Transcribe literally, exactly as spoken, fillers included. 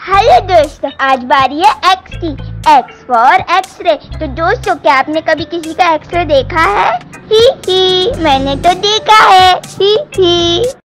Hello दोस्तों, आज बारी है एक्स की। X for xray. तो दोस्तों, क्या आपने कभी किसी का एक्सरे देखा है? ही ही, मैंने तो देखा है। ही ही।